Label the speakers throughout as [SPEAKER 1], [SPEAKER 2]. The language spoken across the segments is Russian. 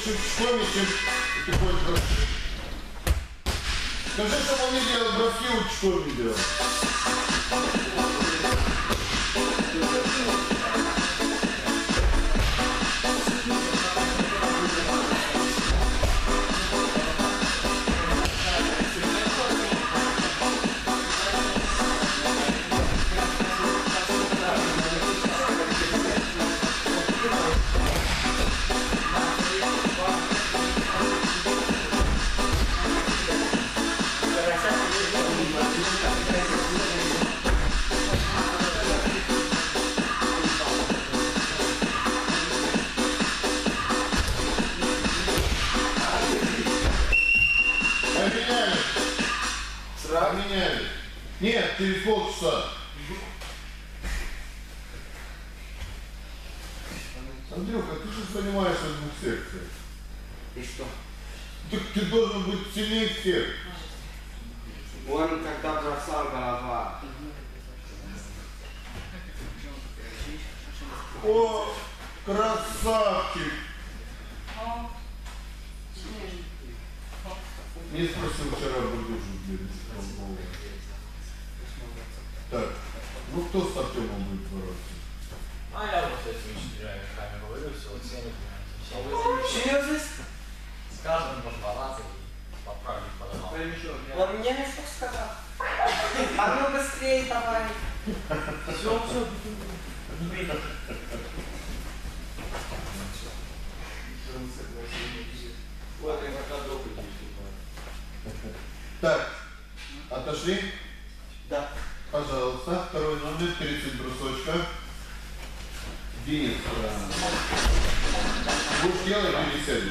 [SPEAKER 1] щелчком, чем ты ходишь броски. Скажи, чтобы он не делал броски, учком не делал. Обменяли. Нет, через полчаса. Андрюха, ты же занимаешься в двух секциях.
[SPEAKER 2] И что?
[SPEAKER 1] Так ты должен быть сильнее всех.
[SPEAKER 2] Он когда бросал голова.
[SPEAKER 1] О, красавчик. Не спросил вчера бурдюжу для беспомощного. Так, ну кто с Артемом будет бороться?
[SPEAKER 3] А я вот с этими 4 игроками говорю, все, вот 7
[SPEAKER 2] Серьезно?
[SPEAKER 3] с каждым пожаловаться и поправить подавал.
[SPEAKER 2] Он мне не что сказал. А ну быстрее давай. Все.
[SPEAKER 3] Вот и пока допы не
[SPEAKER 1] Так, отошли?
[SPEAKER 2] Да.
[SPEAKER 1] Пожалуйста, второй номер, 30 брусочков. Денис, будешь делать или сядешь?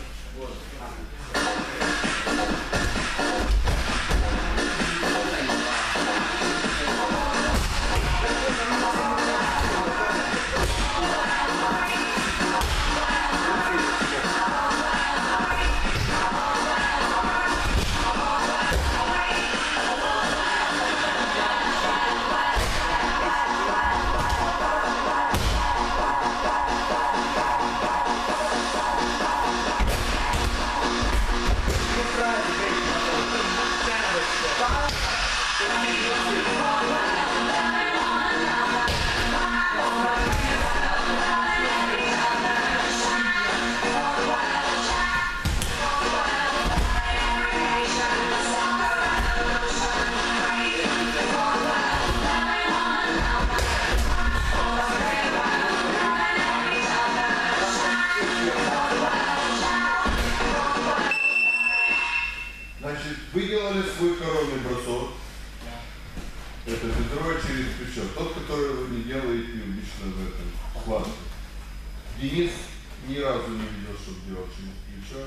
[SPEAKER 1] Значит, вы делали свой коронный бросок. Это бедро через плечо. Тот, который вы не делаете обычно в этом схватке. Денис ни разу не видел, чтобы делал через плечо.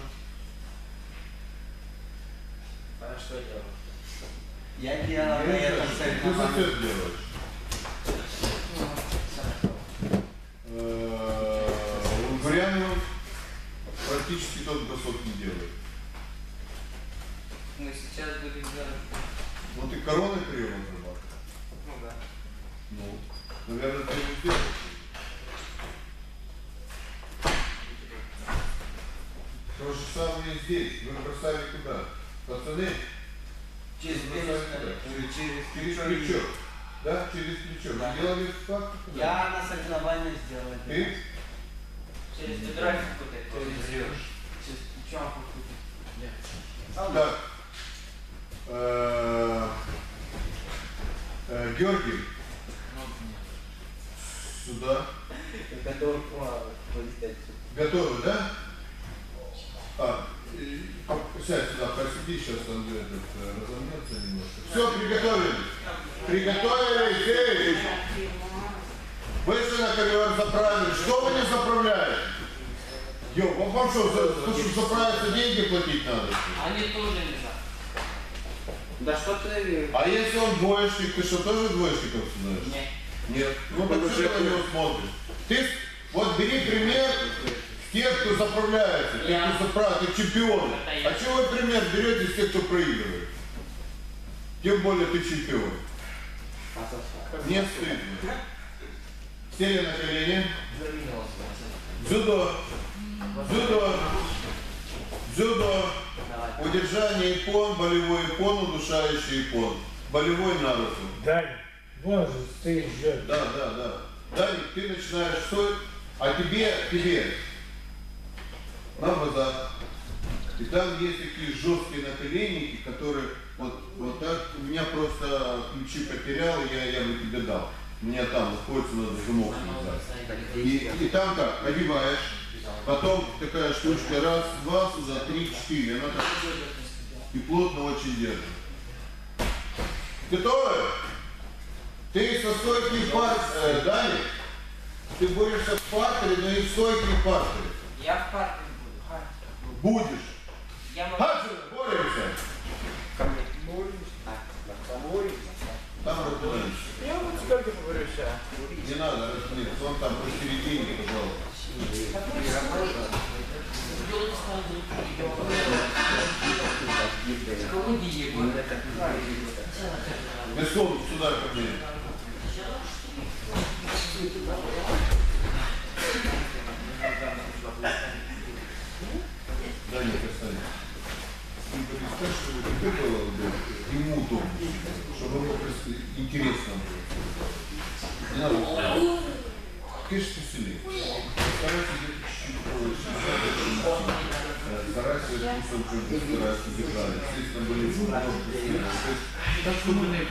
[SPEAKER 3] А что делать?
[SPEAKER 2] Я делал на этом
[SPEAKER 1] Ты
[SPEAKER 2] соревновании.
[SPEAKER 1] зачем делаешь? Гурянов практически тот бросок не делает.
[SPEAKER 2] Мы сейчас будем делать.
[SPEAKER 1] Ну ты короной прием отрабатываешь.
[SPEAKER 2] Ну да.
[SPEAKER 1] Ну, наверное, ты не сделаешь. То же самое и здесь. Вы бросали куда? Пацаны?
[SPEAKER 2] Через
[SPEAKER 1] Через плечо. Да, через плечо.
[SPEAKER 2] Да.
[SPEAKER 1] Вы делали схватку куда?
[SPEAKER 2] Я на соревновании сделал.
[SPEAKER 1] Ты?
[SPEAKER 2] Через бедро какой-то. Через плечо какой-то. Нет.
[SPEAKER 1] Так. Георгий. Сюда.
[SPEAKER 2] Готов полететь.
[SPEAKER 1] Готовы, да? Сядь сюда, посиди, сейчас он разомнется немножко. Все, приготовились. Приготовились. Эй! Вышли на ковер, заправили. Что вы не заправляете? Вам что, чтобы заправиться, деньги платить надо?
[SPEAKER 2] Они тоже не знают. Да что ты...
[SPEAKER 1] А если он двоечник, ты что, тоже двоечников знаешь?
[SPEAKER 2] Нет.
[SPEAKER 1] Нет. Ну так что ты на него смотришь? Ты вот бери пример тех, кто заправляется, тех, кто заправляется, ты чемпионы. А чего вы пример берете из тех, кто проигрывает? Тем более ты чемпион. Не стыдно. Сели на колени. Дзюдо. Дзюдо. Дзюдо. Удержание иппон, болевой иппон, удушающий иппон. Болевой на руку.
[SPEAKER 4] Дань, вон же стоит, ждет.
[SPEAKER 1] Да. Даник, ты начинаешь стоить, а тебе на базар. И там есть такие жесткие наколенники, которые вот так, у меня просто ключи потерял, я бы тебе дал. У меня там находится, надо замок связать. И там как, одеваешь, потом такая штучка, раз, два, сюда, три, четыре. Она так и плотно очень держит. Готовы? Ты со стойки партере, Даник, ты борешься в партере, но и в стойке в партере.
[SPEAKER 2] Я в парке буду.
[SPEAKER 1] Будешь.
[SPEAKER 2] Я могу.
[SPEAKER 1] Хаджи, боремся.
[SPEAKER 2] Ко мне.
[SPEAKER 1] Там разбираемся.
[SPEAKER 4] Я вот сколько говорю сейчас.
[SPEAKER 1] Не надо разделиться, вон там посередине, пожалуйста. Весом сюда ко мне. Да нет, оставим. Ты представь, что это было бы ему удобно, чтобы ему просто интересно было. Не надо. Конечно, посильнее. Старайся где-то чуть-чуть повыше. Старайся вкусом чуть-чуть, старайся держать. Естественно, были немножко.
[SPEAKER 3] Так умные.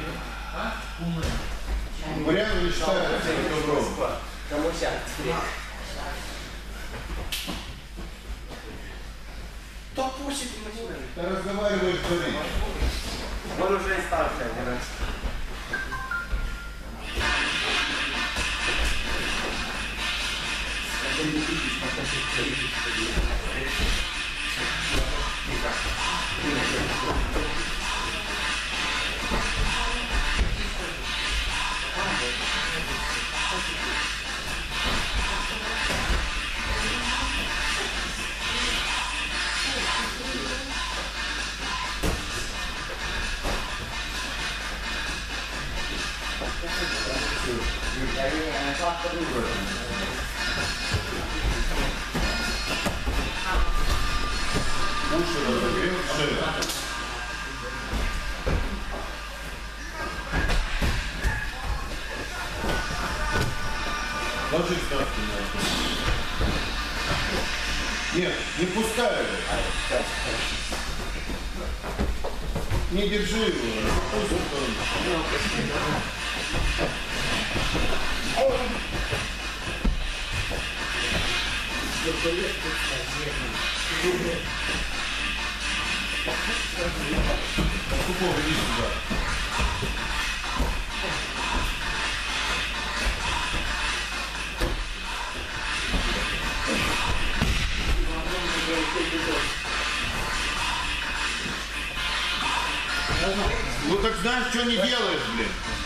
[SPEAKER 1] Вариант не считается, это добро.
[SPEAKER 2] Кому сядет? Кто пустит машину?
[SPEAKER 1] Ты разговариваешь, говоришь.
[SPEAKER 2] Он уже и старше один раз.
[SPEAKER 1] Уши разогрел, шея. Ложись на спину. Нет, не пускай его. Не держи его. Пусть Купов, иди сюда. Ну так знаешь, что не делаешь, блин.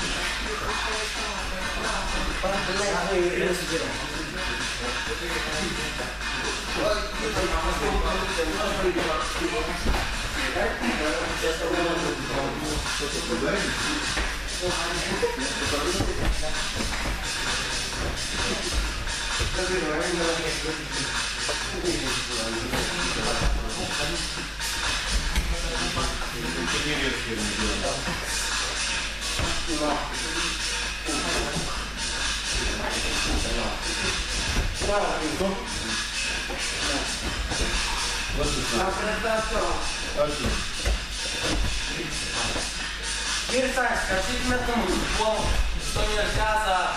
[SPEAKER 1] Это не резкое дело. Стоп. Ложись.
[SPEAKER 2] Кирсан, скажите мне что нельзя за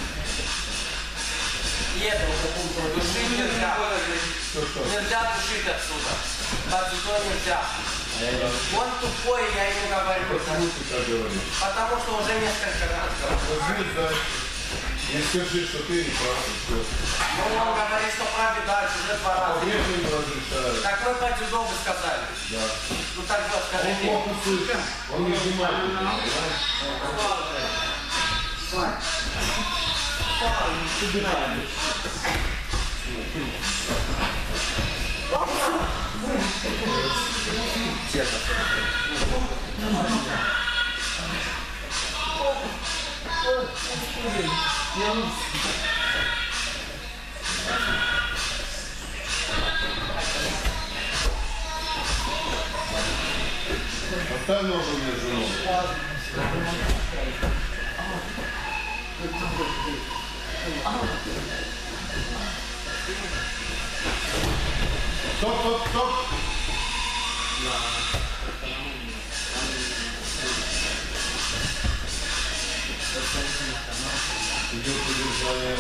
[SPEAKER 2] этого душить нельзя. Нельзя душить отсюда. Отсюда нельзя. Он тупой, я ему говорю.
[SPEAKER 1] Почему ты так говоришь?
[SPEAKER 2] Потому что уже несколько раз говорил.
[SPEAKER 1] Ложись, да. Не скажи, что ты не прав.
[SPEAKER 2] Ну, он говорит, что правда дальше, уже 2 раза.
[SPEAKER 1] Нет, не разрешаю.
[SPEAKER 2] Так вы по дзюдо вы сказали.
[SPEAKER 1] Да.
[SPEAKER 2] Ну так вот,
[SPEAKER 1] Он
[SPEAKER 2] скажите.
[SPEAKER 1] плохо слышит. Он не внимательный, понимаешь? ногу между ног. Стоп, стоп, стоп. Идет удержание.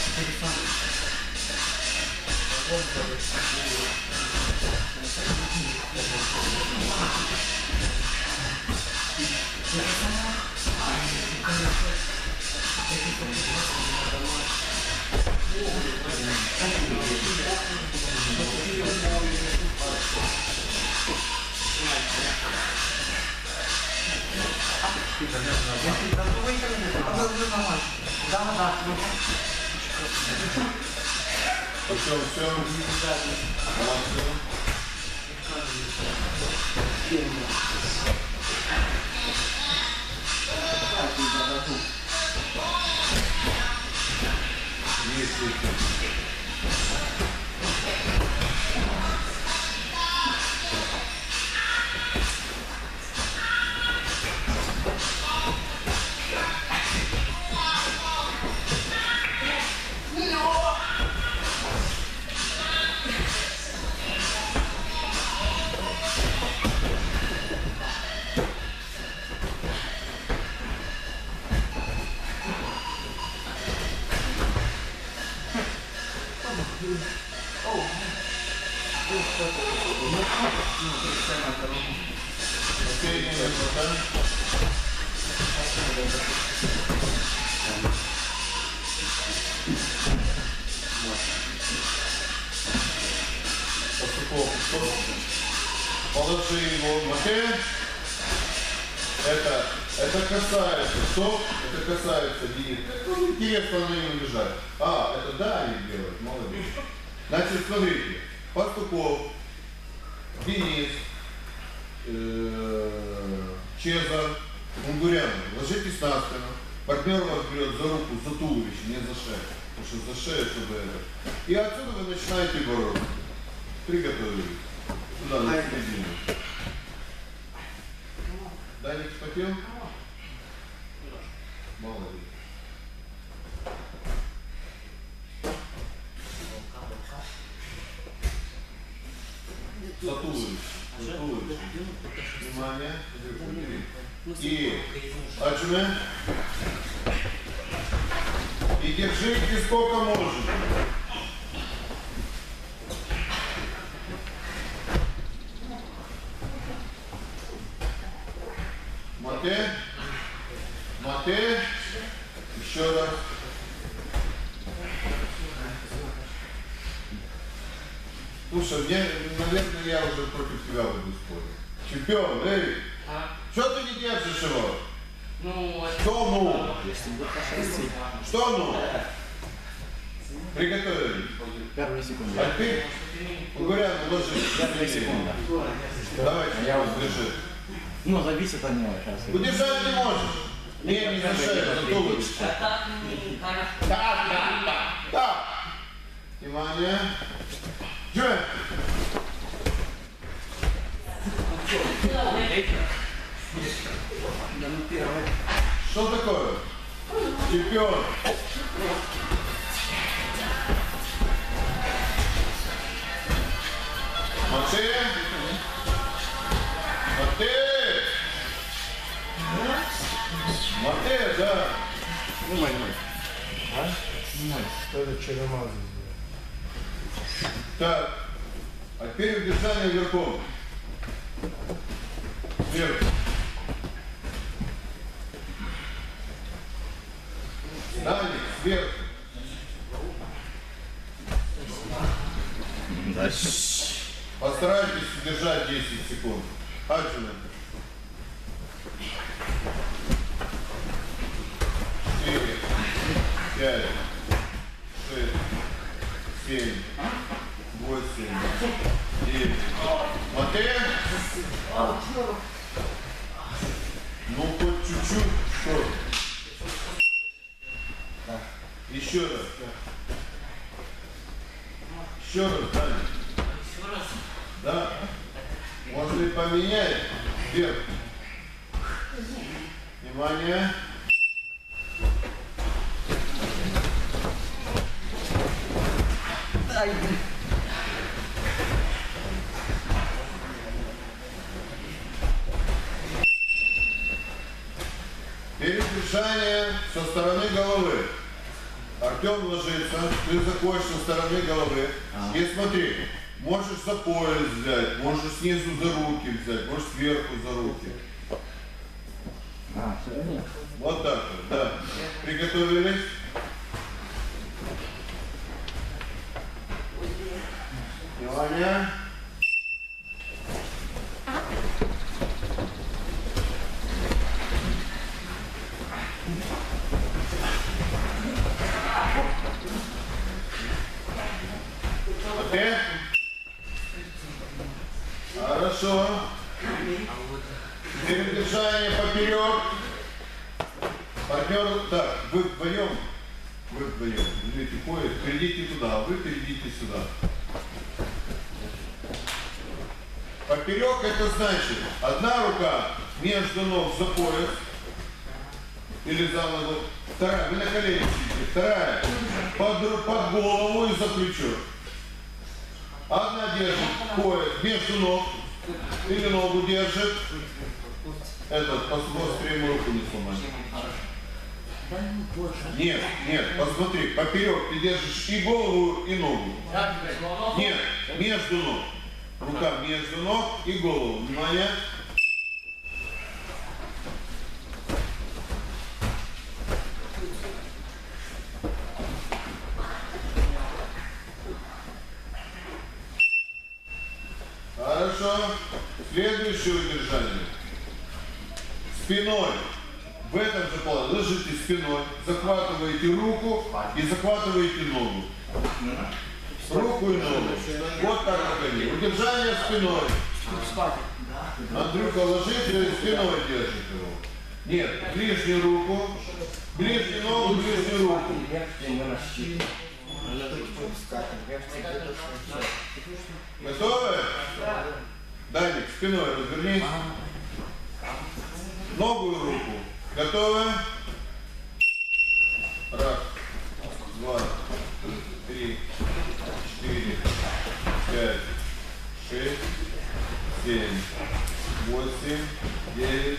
[SPEAKER 1] Все. Положи его в макет. Это касается, стоп, это касается Денис. Ну, интересно на нем лежать. Это Даник делает, молодец. Значит, смотрите, Пастухов, Денис, Чезар, Мунгурян, ложитесь на спину. Партнер вас берет за руку, за туловище, не за шею. Потому что за шею, чтобы это. И отсюда вы начинаете бороться. Приготовились. Туда, на середину. Даник вспотел? Молодец. За туловище. Внимание. И отжимаем. И держите сколько можете. Мате. Еще раз. Слушай, наверное, я уже против тебя буду спорить. Чемпион, эй! Что ты не держишь его? Что ну? Что ну? Приготовили.
[SPEAKER 5] Первая секунда.
[SPEAKER 1] А ты, Угурян, ложись.
[SPEAKER 5] Первая секунда.
[SPEAKER 1] Давайте, я вас держи.
[SPEAKER 5] Ну, зависит от него сейчас.
[SPEAKER 1] Удержать не можешь. Не за шею, за туловище. Так. Внимание. Джой. Что такое? Чемпион. Мате. Мате, да.
[SPEAKER 5] Ну, мой.
[SPEAKER 4] Что это черемазы?
[SPEAKER 1] Так. А теперь удержание верхом. Вверх. Далее, сверху. Постарайтесь удержать 10 секунд. Хаджина. 4, 5, 6, 7, 8, 9. Мате? Ну, хоть чуть-чуть. Что? Еще раз. Еще раз, Даня. Да. Можно и поменять. Вверх. Внимание. Передвижение со стороны головы. Артем ложится, ты заходишь со стороны головы. И смотри, можешь за пояс взять, можешь снизу за руки взять, можешь сверху за руки.
[SPEAKER 5] Все нет.
[SPEAKER 1] Вот так вот, да. Приготовились? Внимание. Окей? Хорошо. Передвижение поперек. Партнер, так, вы вдвоем, видите, поезд, перейдите туда, вы перейдите сюда. Поперек это значит, одна рука между ног за пояс или за ногу, вторая, вы на колени сидите, вторая под голову и за плечо. Одна держит пояс между ног или ногу держит. Этот, посмотри, ему руку не сломай. Нет, посмотри, поперек ты держишь и голову, и ногу. Нет, между ног. Рука между ног и голову. Внимание. Хорошо. Следующее удержание. Спиной. В этом же положении ложите спиной, захватываете руку и захватываете ногу. Руку и ногу. Вот так вот они. Удержание спиной. Андрюха ложит и спиной держит его. Нет, ближнюю руку, ближнюю ногу, ближнюю руку. Готовы? Даник, спиной развернись. Ногу и руку. Готовы? Раз, два, три, 4, 5, 6, 7, 8, 9.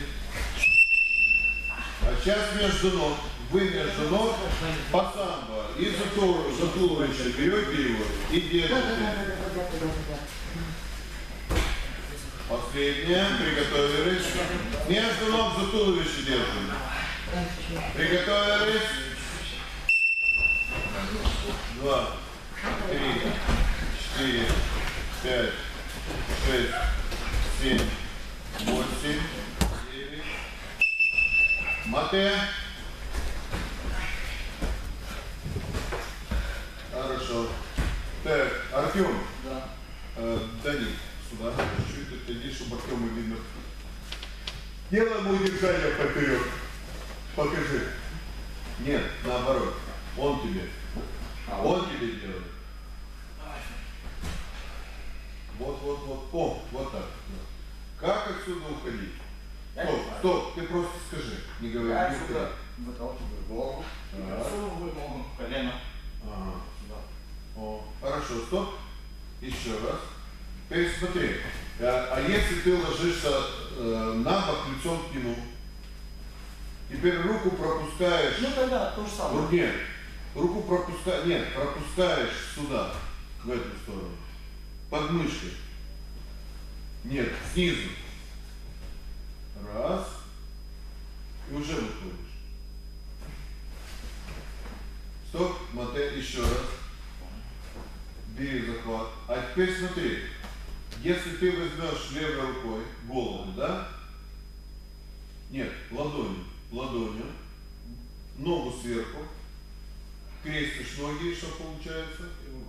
[SPEAKER 1] А сейчас между ног. Вы между ног по самбо. И за туловище берете его и держите. Последнее. Приготовились. Между ног за туловище держим. Приготовились. 2, 3, 4, 5, 6, 7, 8, 9. Мате. Хорошо. Так, Артем.
[SPEAKER 5] Да.
[SPEAKER 1] Даник, сюда. Чуть отойди, чтобы Артема видно. Делаем удержание поперек. Покажи. Нет, наоборот. Он тебе. Он тебе делает. Вот. О, вот так. Как отсюда уходить? Стоп, ты просто скажи. Не говори.
[SPEAKER 5] Я
[SPEAKER 1] Не
[SPEAKER 5] отсюда выталкиваю голову. Засовываю ногу, колено.
[SPEAKER 1] Ага.
[SPEAKER 5] Сюда.
[SPEAKER 1] О, хорошо, стоп. Еще раз. Теперь смотри. А если ты ложишься на бок лицом к нему, теперь руку пропускаешь.
[SPEAKER 5] Ну тогда то же самое.
[SPEAKER 1] Нет. Руку пропускаешь. Нет, пропускаешь сюда, в эту сторону. Под мышкой. Нет, снизу. Раз. И уже выходишь. Стоп, мате, еще раз. Бери захват. А теперь смотри. Если ты возьмешь левой рукой голову, да? Нет, ладонью. Ногу сверху. Крестишь ноги, что получается?